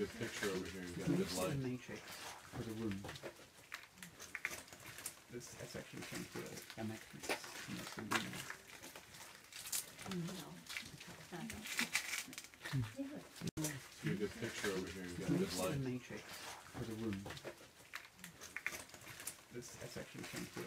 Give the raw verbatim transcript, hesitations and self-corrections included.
good picture over here. You've got Can you good see light. the matrix for the room? This, that's actually trying to a, a matrix. And that's the room. Get a good picture over here. You've got Can you good see light. the matrix for the room? This, that's actually trying to